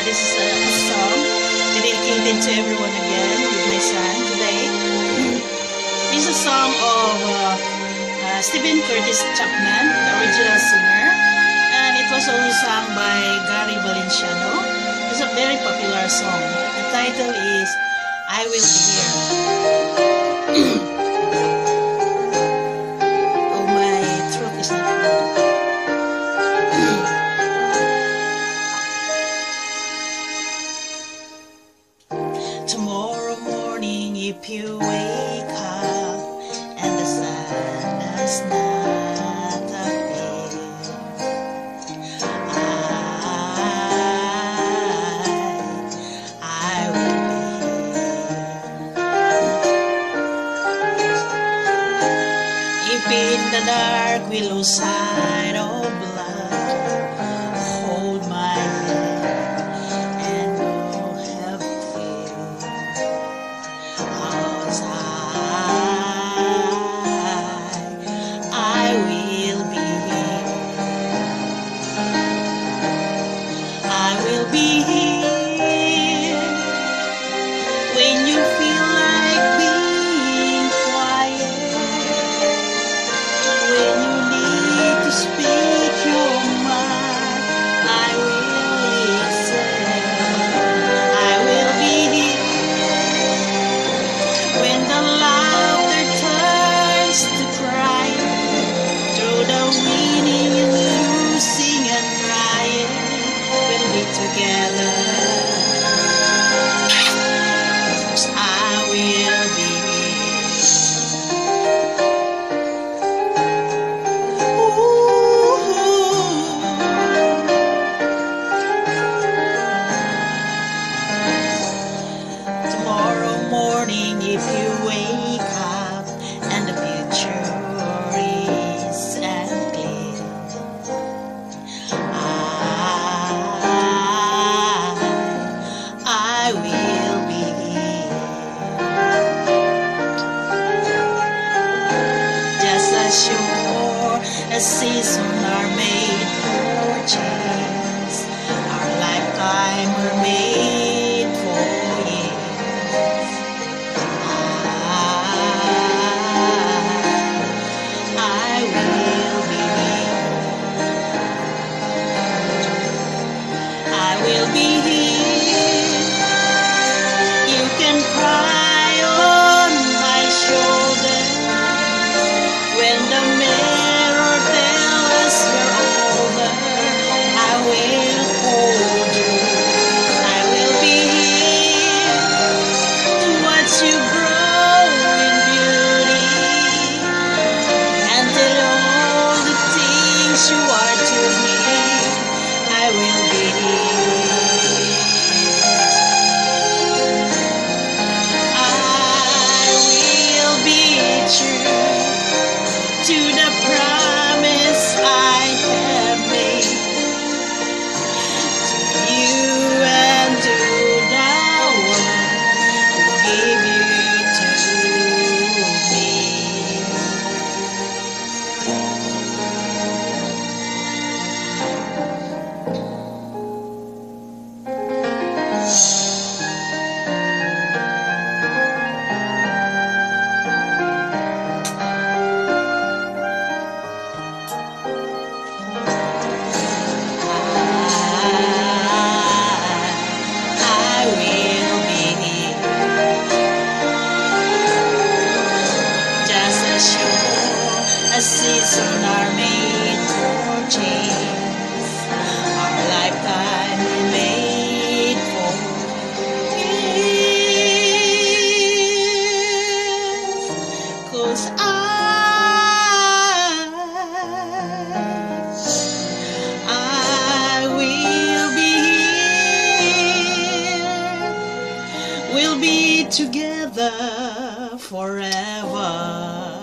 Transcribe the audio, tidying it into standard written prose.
This is a song dedicated to everyone again with my son today. This is a song of Stephen Curtis Chapman, the original singer, and it was also sung by Gary Valenciano. It's a very popular song. The title is I Will Be Here. Oh, my throat is not good. Tomorrow morning, if you wake up and the sun does not appear, I will be here. If in the dark we lose sight of blood, hold my hand and don't have fear. I will be here. I will be here when you feel like being quiet, when you need to speak your mind. I will listen. I will be here when the laughter turns to crying, through the winning and losing and crying, we'll be together. 'Cause I will be here. Tomorrow morning, if you wake up and the future is unclear, I will be here. Just as sure as seasons are made for change, our lifetime were made for years. I will be here. I will be here. You can cry on my shoulder when the mirror tells us we're over. I will hold you. I will be here to watch you grow in beauty and tell all the things you are to me. I will be here. I will be true to the promise I have made to you and to the one who gave you to me. I will be here. Just as sure as seasons are made for change, our lifetime is made for years. 'Cause I will be here. We'll be together forever.